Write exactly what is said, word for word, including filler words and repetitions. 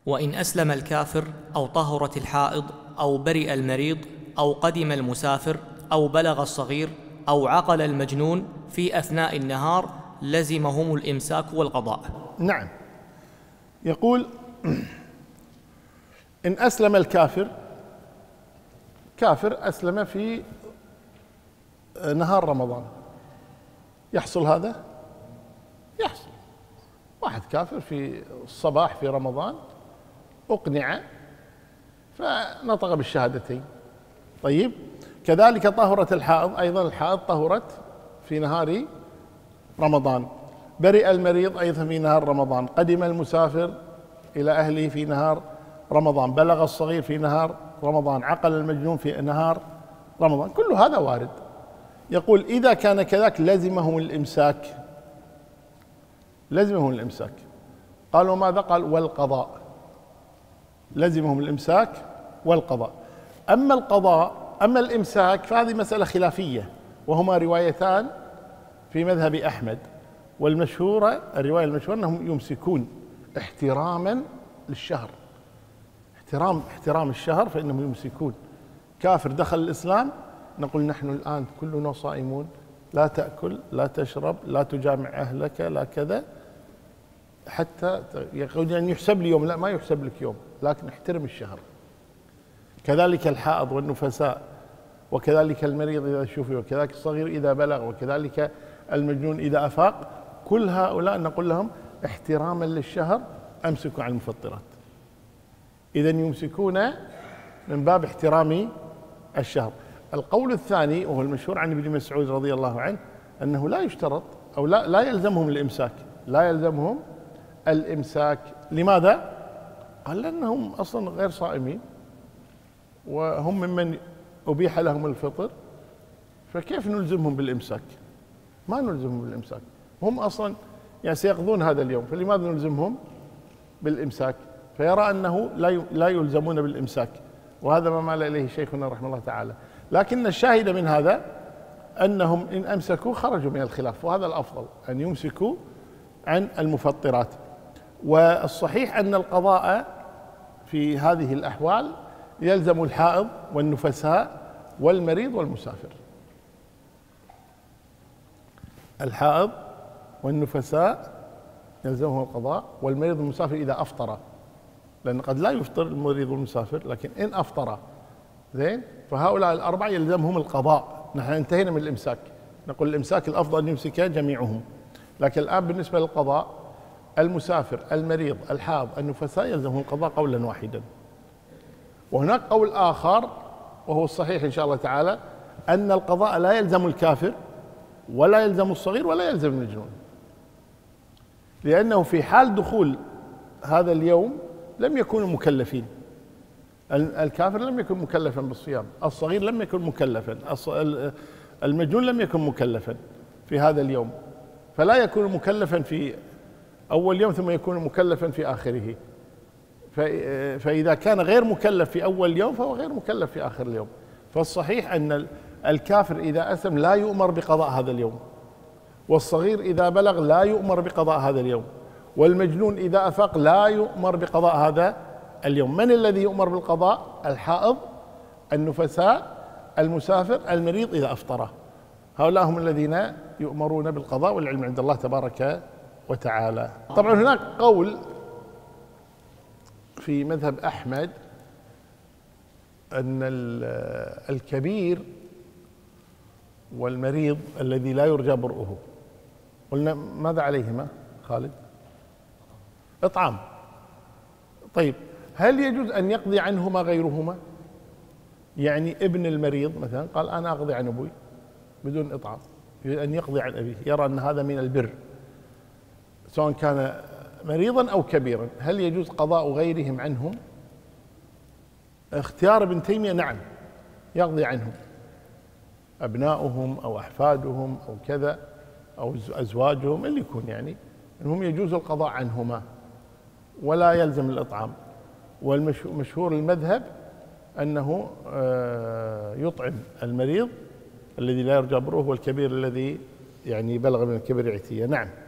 وإن أسلم الكافر أو طهرت الحائض أو برئ المريض أو قدم المسافر أو بلغ الصغير أو عقل المجنون في أثناء النهار لزمهم الإمساك والقضاء. نعم. يقول إن أسلم الكافر، كافر أسلم في نهار رمضان، يحصل هذا؟ يحصل. واحد كافر في الصباح في رمضان أقنع فنطق بالشهادتين. طيب، كذلك طهرت الحائض، أيضا الحائض طهرت في نهار رمضان. برئ المريض أيضا في نهار رمضان. قدم المسافر إلى أهله في نهار رمضان. بلغ الصغير في نهار رمضان. عقل المجنون في نهار رمضان. كل هذا وارد. يقول إذا كان كذلك لزمهم الإمساك، لزمهم الإمساك. قال وماذا؟ قال والقضاء، لزمهم الإمساك والقضاء. أما القضاء أما الإمساك فهذه مسألة خلافية، وهما روايتان في مذهب أحمد، والمشهورة الرواية المشهورة أنهم يمسكون احتراما للشهر، احترام احترام الشهر، فإنهم يمسكون. كافر دخل الإسلام نقول نحن الآن كلنا صائمون، لا تأكل لا تشرب لا تجامع أهلك لا كذا، حتى يقول يعني يحسب لي يوم، لا ما يحسب لك يوم، لكن احترم الشهر. كذلك الحائض والنفساء، وكذلك المريض إذا شفي، وكذلك الصغير إذا بلغ، وكذلك المجنون إذا أفاق. كل هؤلاء نقول لهم احتراما للشهر أمسكوا عن المفطرات. إذن يمسكون من باب احترام الشهر. القول الثاني وهو المشهور عن ابن مسعود رضي الله عنه أنه لا يشترط أو لا, لا يلزمهم الإمساك، لا يلزمهم الإمساك. لماذا؟ قال لأنهم أصلا غير صائمين وهم ممن أبيح لهم الفطر، فكيف نلزمهم بالإمساك؟ ما نلزمهم بالإمساك، هم أصلا يعني سيقضون هذا اليوم، فلماذا نلزمهم بالإمساك؟ فيرى أنه لا يلزمون بالإمساك، وهذا ما مال إليه شيخنا رحمه الله تعالى. لكن الشاهد من هذا أنهم إن أمسكوا خرجوا من الخلاف، وهذا الأفضل أن يمسكوا عن المفطرات. والصحيح أن القضاء في هذه الأحوال يلزم الحائض والنفساء والمريض والمسافر. الحائض والنفساء يلزمهم القضاء، والمريض والمسافر إذا أفطر، لأن قد لا يفطر المريض والمسافر، لكن إن أفطر زين فهؤلاء الأربعة يلزمهم القضاء. نحن انتهينا من الإمساك، نقول الإمساك الأفضل أن يمسك جميعهم، لكن الآن بالنسبة للقضاء المسافر المريض الحائض النفساء يلزمهم القضاء قولا واحدا. وهناك قول آخر وهو الصحيح إن شاء الله تعالى أن القضاء لا يلزم الكافر ولا يلزم الصغير ولا يلزم المجنون، لأنه في حال دخول هذا اليوم لم يكونوا مكلفين. الكافر لم يكن مكلفا بالصيام، الصغير لم يكن مكلفا، المجنون لم يكن مكلفا في هذا اليوم، فلا يكون مكلفا في أول يوم ثم يكون مكلفا في آخره. فإذا كان غير مكلف في أول يوم فهو غير مكلف في آخر اليوم. فالصحيح أن الكافر إذا أسلم لا يؤمر بقضاء هذا اليوم، والصغير إذا بلغ لا يؤمر بقضاء هذا اليوم، والمجنون إذا أفاق لا يؤمر بقضاء هذا اليوم. من الذي يؤمر بالقضاء؟ الحائض النفساء المسافر المريض إذا أفطر، هؤلاء هم الذين يؤمرون بالقضاء، والعلم عند الله تبارك وتعالى. طبعا هناك قول في مذهب أحمد أن الكبير والمريض الذي لا يرجى برؤه، قلنا ماذا عليهما خالد؟ إطعام. طيب هل يجوز أن يقضي عنهما غيرهما؟ يعني ابن المريض مثلا قال أنا أقضي عن أبوي بدون إطعام، يريد أن يقضي عن أبيه، يرى أن هذا من البر سواء كان مريضا أو كبيرا، هل يجوز قضاء غيرهم عنهم؟ اختيار ابن تيمية نعم يقضي عنهم، أبناؤهم أو أحفادهم أو كذا أو أزواجهم اللي يكون، يعني أنهم يجوز القضاء عنهما ولا يلزم الإطعام. والمشهور المذهب أنه يطعم المريض الذي لا يرجى بره والكبير الذي يعني بلغ من الكبر عتية. نعم.